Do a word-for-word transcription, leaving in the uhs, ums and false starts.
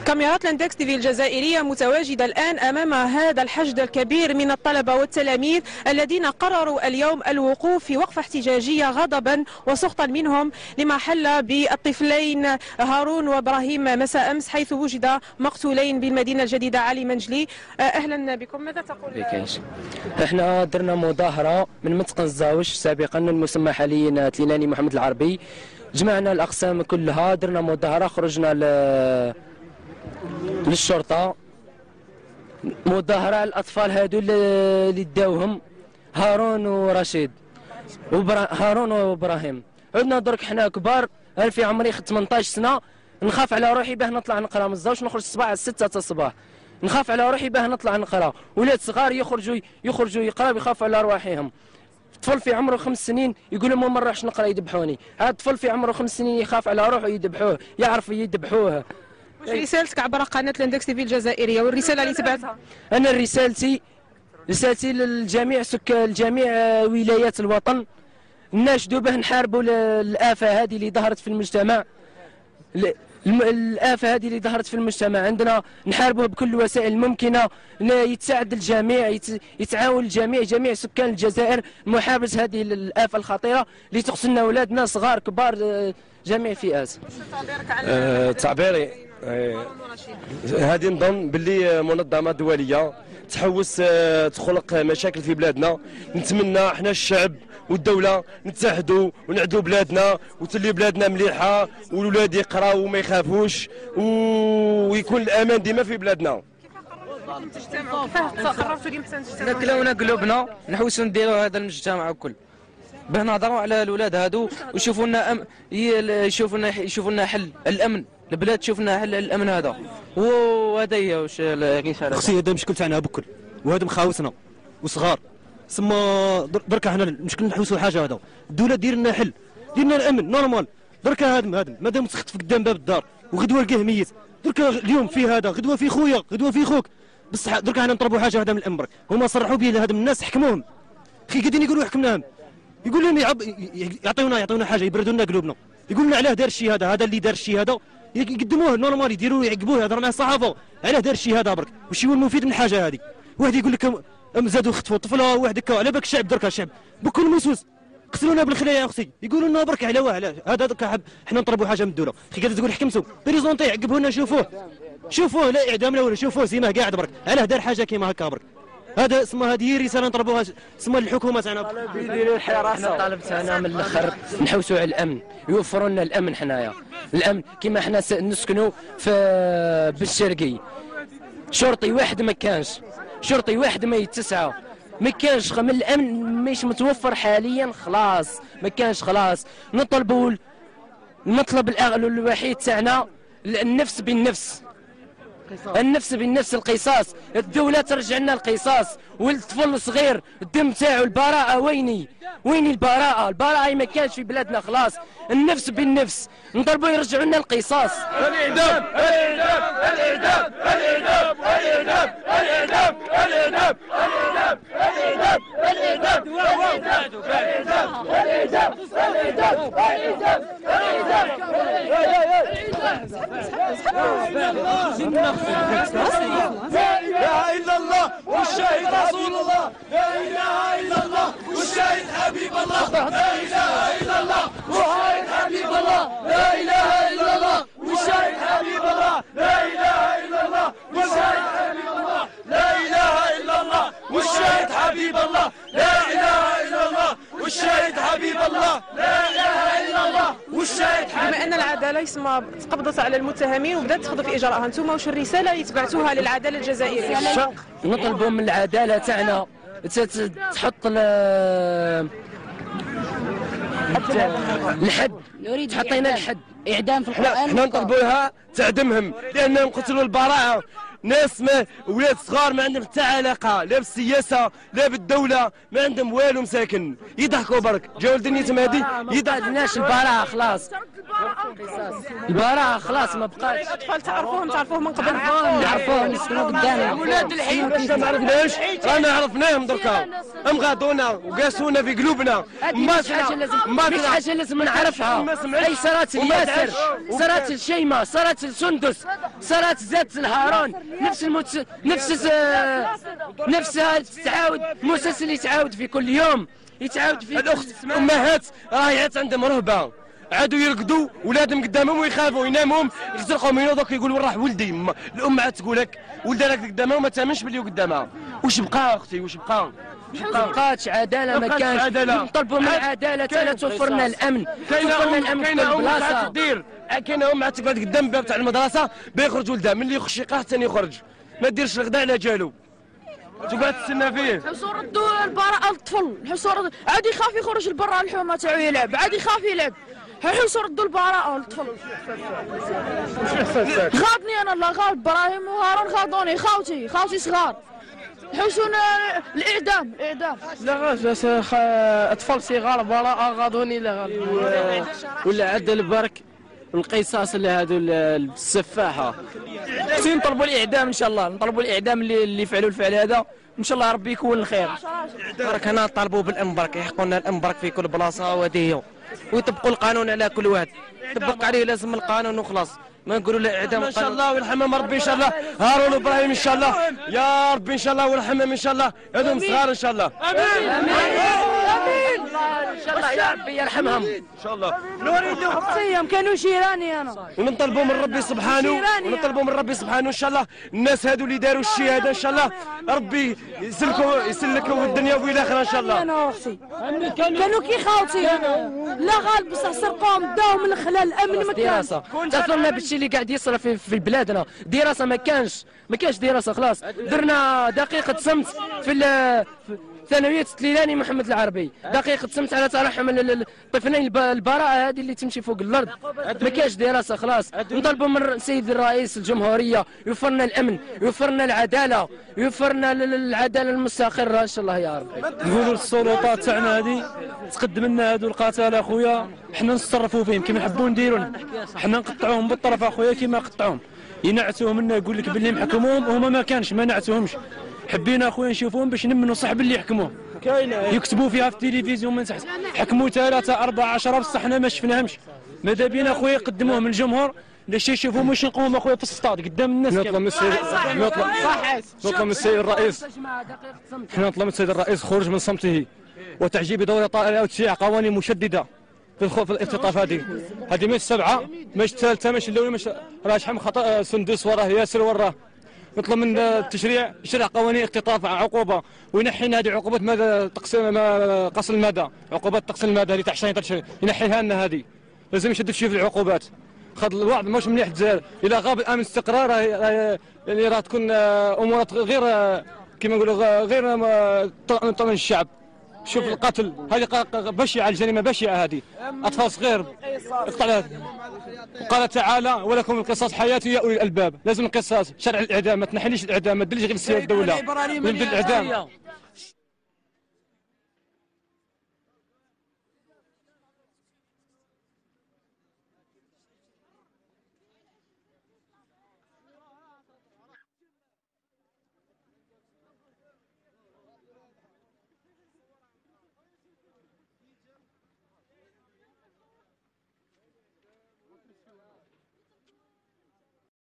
كاميرات لاندكس تي في الجزائرية متواجدة الآن أمام هذا الحشد الكبير من الطلبة والتلاميذ الذين قرروا اليوم الوقوف في وقفة احتجاجية غضبا وسخطا منهم لما حل بالطفلين هارون وإبراهيم مساء أمس، حيث وجد مقتولين بالمدينة الجديدة علي منجلي. أهلا بكم، ماذا تقول؟ بكاش احنا درنا مظاهرة من منطقة الزاوج سابقا المسمى حاليا تليناني محمد العربي، جمعنا الأقسام كلها، درنا مظاهرة، خرجنا ل للشرطة. مظاهرة على الأطفال هادو اللي داوهم هارون ورشيد وبرا... هارون وإبراهيم. عدنا درك حنا كبار، أنا في عمري ثمنطاش سنة، نخاف على روحي باه نطلع نقرا من الزوج، نخرج الصباح على ستة تاع الصباح، نخاف على روحي باه نطلع نقرا. ولاد صغار يخرجوا يخرجوا يقراو يخافوا على رواحهم. طفل في عمره خمس سنين يقول لهم ما نروحش نقرا يذبحوني، هذا الطفل في عمره خمس سنين يخاف على روحه يذبحوه، يعرف يذبحوه. واش رسالتك عبر قناة لاندكس تي في الجزائرية والرسالة اللي تبعتها؟ أنا رسالتي رسالتي للجميع سكان جميع ولايات الوطن، ناشدوا به نحاربوا الآفة هذه اللي ظهرت في المجتمع، الآفة هذه اللي ظهرت في المجتمع عندنا، نحاربوها بكل الوسائل الممكنة، يتساعد الجميع، يتعاون الجميع، جميع سكان الجزائر محاربة هذه الآفة الخطيرة اللي تقتلنا أولادنا صغار كبار جميع الفئات. أه تعبيري هذه نظن باللي منظمة دولية تحوس تخلق مشاكل في بلادنا. نتمنى احنا الشعب والدولة نتحدوا ونعدوا بلادنا وتولي بلادنا مليحة والولاد يقراوا وما يخافوش ويكون الأمان ديما في بلادنا. نكلونا قلوبنا نحوسوا نديروا هذا المجتمع الكل باه نهضروا على الاولاد هادو ويشوفوا لنا أم... يشوفوا لنا يشوفوا لنا حل الامن، البلاد تشوف لنا حل الامن هذا، وهذا هي واش الرساله. خصي هذا المشكل تاعنا بكل، وهذا مخاوسنا وصغار سما دركا حنا المشكل نحوسوا حاجه هذا، الدوله دير لنا حل، دير لنا الامن نورمال. دركا هذا هذا مادام تخطف قدام باب الدار وغدوه لقاه ميت، دركا اليوم في هذا غدوه في خويا غدوه في خوك، بصح دركا حنا نطلبوا حاجه هذا من الامن برك، هما صرحوا به لهذا الناس حكموهم، اخي قاعدين يقولوا حكمناهم، يقول لهم يعب... يعطيونا يعطيونا حاجه يبردوا لنا قلوبنا، يقول لنا علاه دار الشيء هذا، هذا اللي دار الشيء هذا يقدموه نورمال، يديروه يعقبوه، يهضروا مع الصحافه علاه دار الشيء هذا برك، وش هو المفيد من الحاجه هذه؟ واحد يقول لك زادوا خطفوا طفله، واحد هكا على بالك الشعب دركا الشعب بكل مسوس قتلونا بالخلايا يا اختي، يقولوا لنا برك على واه على هذا دركا حنا نطلبوا حاجه من الدوله، اخي قاعد تقول حكمتوا بريزونتي عقبوه لنا، شوفوه شوفوه لا اعدام لا ولا، شوفوه زيما قاعد برك علاه دار حاجه كيما هكا برك. هذا اسمها هذه رساله نطلبوها اسمها الحكومه تاعنا. حنا الطلب تاعنا من الاخر نحوسوا على الامن، يوفروا لنا الامن حنايا، الامن كيما حنا نسكنوا في بالشرقي، شرطي واحد ما كانش، شرطي واحد ما يتسعى، ما كانش من الامن مش متوفر حاليا، خلاص ما كانش خلاص. نطلبوا المطلب الوحيد تاعنا النفس بالنفس، النفس بالنفس، القصاص، الدولة ترجع لنا القصاص، والطفل الصغير الدم تاعو البراءة ويني؟ ويني البراءة؟ البراءة ما كانش في بلادنا خلاص، النفس بالنفس، نطلبوا يرجعوا لنا القصاص. الإعدام الإعدام الإعدام الإعدام الإعدام الإعدام الإعدام الإعدام الإعدام الإعدام الإعدام الإعدام لا إله إلا الله والشهيد رسول الله، لا إله إلا الله والشهيد حبيب الله، لا إله إلا الله والشهيد حبيب الله، لا إله إلا الله والشهيد حبيب الله، لا إله إلا الله والشهيد حبيب الله، لا إله إلا الله والشهيد حبيب الله، لا إله إلا الله والشهيد حبيب الله، لا إله إلا الله والشهيد حبيب. بما ان العداله يسمى تقبضت على المتهمين وبدات تخضع في اجراءها، انتم واش الرساله اللي تبعتوها للعداله الجزائريه؟ نطلبوا من العداله تاعنا تحط الحد، تحطينا الحد اعدام في القران. احنا نطلبوا لها تعدمهم لانهم قتلوا البراءه، ناس ما ولاد صغار ما عندهم حتى علاقه لا بالسياسه لا بالدوله، ما عندهم والو، مساكن يضحكوا برك، جاو لدنيتهم هذه يضحك الناس. البراءه خلاص، البراءه خلاص ما بقاش. الاطفال تعرفوهم تعرفوهم من قبل؟ نعرفوهم يسكنوا قدامنا. ولاد الحي ما عرفناش، رانا عرفناهم دركا، هم غادونا وقاسونا في قلوبنا. ما مش حاجه لازم مش حاجه لازم نعرفها. اي صارت الياسر، صارت الشيمه، صارت السندس، صلاة زاد الهارون نفس المت... نفس آه... نفسها تعاود مسلسل اللي يتعاود في كل يوم يتعاود في الاخت الامهات رايحات عندهم رهبه عادوا يرقدوا ولادهم قدامهم ويخافوا ينامهم يزرقوا ينوضوا كيقولوا راح ولدي. الام عاد تقول لك ولدها لك قدامها وما تامنش باللي قدامها. واش بقى اختي واش بقى؟ ما بقاتش عداله ما كانش نطلبوا من العداله حتى توفر لنا الامن توفر لنا الامن في كل بلاصه. دير كاينه ام عاد تقعد قدام الباب تاع المدرسه بيخرج ولدها ملي يخش يقاه حتى يخرج ما ديرش الغداء على جالو تقعد تستنى فيه. حسوا ردوا البراءه للطفل حسوا عاد يخاف يخرج لبرا الحومه تاعو يلعب عاد يخاف يلعب حسوا ردوا البراءه للطفل. غاضني انا الله غاض ابراهيم وهارون غاضوني خوتي خوتي صغار حوسونا الاعدام الاعدام. لا غاز اطفال صغار براءه غاضوني لا غاض ولا عاد البرك القصاص لهذو السفاحه. نطلبوا الاعدام ان شاء الله نطلبوا الاعدام اللي اللي فعلوا الفعل هذا ان شاء الله ربي يكون الخير. برك هنا طالبوا بالامن برك يحقوا لنا الامن برك في كل بلاصه وهذه هي ويطبقوا القانون على كل واحد طبق عليه لازم القانون وخلاص ما نقولوا لا اعدام. ان شاء الله ويرحمهم ربي ان شاء الله هارون وابراهيم ان شاء الله يا ربي ان شاء الله ويرحمهم ان شاء الله هذوم صغار ان شاء الله. امين امين ان شاء الله يا ربي يرحمهم ان شاء الله. نريد خصيهم كانوا جيراني انا ونطلبوا من ربي سبحانه ونطلبوا من ربي سبحانه ان شاء الله الناس هادو اللي داروا الشيء هذا ان شاء الله ربي يسلكوا يسلكوا الدنيا والاخره ان شاء الله. انا اختي كانوا كي خاوتي لا غالب بصح سرقوهم داو من خلال الامن ما كانش تصلنا بالشيء اللي قاعد يصرى في, في بلادنا. دراسه ما كانش ما كانش دراسه خلاص. درنا دقيقه صمت في ثانويه تليلاني محمد العربي دقيقه صمت على ترحم الطفلين البراءه هذه اللي تمشي فوق الارض. ما كانش دراسه خلاص. نطلبوا من السيد الرئيس الجمهوريه يوفر لنا الامن يوفر لنا العداله يوفر لنا العداله المستقره ان شاء الله يا رب. نقولوا للسلطات تاعنا هذه تقدم لنا هذو القتاله اخويا حنا نتصرفوا فيهم كيما نحبوا نديروا حنا نقطعوهم بالطرف اخويا كيما قطعوهم ينعتوهم لنا يقول لك باللي محكموهم وهما ما كانش ما نعتوهمش. حبينا اخويا نشوفوهم باش نمنوا صاحب اللي يحكموه يكتبوا فيها في التلفزيون من تحت حكموا ثلاثه اربعه عشره بصح حنا ما شفناهمش. ماذا بينا اخويا يقدموه من الجمهور باش يشوفوهم واش نقوم اخويا في السطاد قدام الناس. نطلب من السيد نطلب نطلب من السيد الرئيس حنا نطلب من السيد الرئيس خروج من صمته وتعجيب دورة طائرة وتشريع قوانين مشددة في في الاختطاف. هذه هذه مش سبعة مش الثالثة مش الأولى مش راه شحال من خطأ سندس وراه ياسر وراه. نطلب من التشريع يشرع قوانين اختطاف عقوبة وينحي هذه عقوبة ماذا تقسيم قصر المدى عقوبات تقسيم المدى اللي تاع عشرين ينحيها لنا. هذه لازم يشدد شويه في العقوبات. خاطر الوضع مش مليح الجزائر الا غاب الامن الاستقرار يعني راه تكون امورات غير كما نقولوا غير طمن الشعب. شوف القتل هذه بشعه الجريمه بشعه هذه اطفال صغير اقطع. قال تعالى ولكم القصاص حياتي يا اولي الالباب. لازم القصاص شرع الاعدام ما تنحليش الاعدام ما تدلش غير السياده الدوله نبدا الاعدام.